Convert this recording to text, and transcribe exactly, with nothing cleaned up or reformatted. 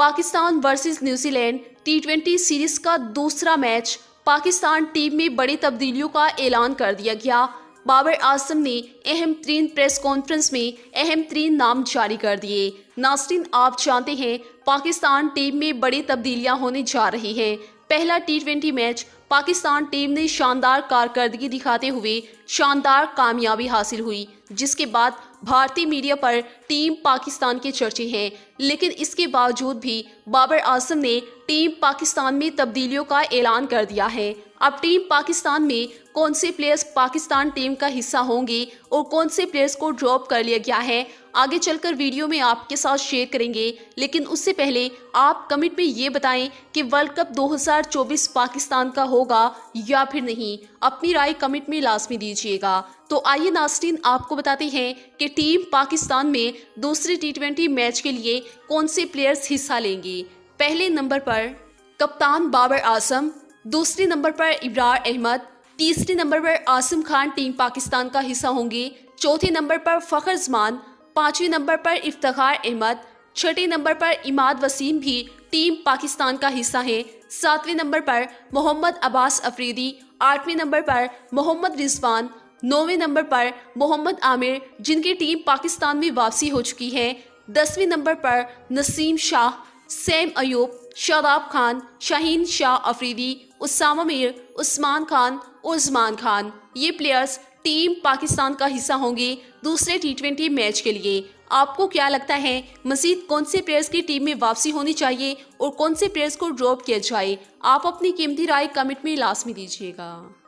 Pakistan versus New Zealand T twenty series का दूसरा match. Pakistan team में बड़ी तब्दीलियों का ऐलान कर दिया गया। बाबर आजम ने अहम तरीन प्रेस कॉन्फ्रेंस में अहम तरीन नाम जारी कर दिए। नाज़रीन, आप जानते हैं पाकिस्तान टीम में बड़ी तब्दीलियां होने जा रही हैं। पहला T twenty match Pakistan team ने शानदार कारकर्दगी दिखाते हुए शानदार कामयाबी हासिल हुई, जिसके बाद भारतीय मीडिया पर टीम पाकिस्तान के चर्चे हैं। लेकिन इसके बावजूद भी बाबर आजम ने टीम पाकिस्तान में तब्दीलियों का ऐलान कर दिया है। अब टीम पाकिस्तान में कौन से प्लेयर्स पाकिस्तान टीम का हिस्सा होंगे और कौन से प्लेयर्स को ड्रॉप कर लिया गया है, आगे चलकर वीडियो में आपके साथ शेयर करेंगे। लेकिन उससे पहले आप कमेंट में ये बताएं कि वर्ल्ड कप दो हज़ार चौबीस पाकिस्तान का होगा या फिर नहीं। अपनी राय कमेंट में लाजमी दीजिएगा। तो आइए नाज़रीन, आपको बताते हैं कि टीम पाकिस्तान में दूसरे टी ट्वेंटी मैच के लिए कौन से प्लेयर्स हिस्सा लेंगे। पहले नंबर पर कप्तान बाबर आजम, दूसरे नंबर पर इब्रार अहमद, तीसरे नंबर पर आसिम खान टीम पाकिस्तान का हिस्सा होंगे, चौथे नंबर पर फ़खर जमान, पांचवें नंबर पर इफ्तिखार अहमद, छठे नंबर पर इमाद वसीम भी टीम पाकिस्तान का हिस्सा है, सातवें नंबर पर मोहम्मद अब्बास अफरीदी, आठवें नंबर पर मोहम्मद रिजवान, नौवें नंबर पर मोहम्मद आमिर जिनकी टीम पाकिस्तान में वापसी हो चुकी है, दसवें नंबर पर नसीम शाह, सैम अयूब, शादाब खान, शाहीन शाह अफरीदी, उसामा मीर, उस्मान खान और उस्मान खान। ये प्लेयर्स टीम पाकिस्तान का हिस्सा होंगे दूसरे टी ट्वेंटी मैच के लिए। आपको क्या लगता है, मजीद कौन से प्लेयर्स की टीम में वापसी होनी चाहिए और कौन से प्लेयर्स को ड्रॉप किया जाए? आप अपनी कीमती राय कमेंट में लाजमी दीजिएगा।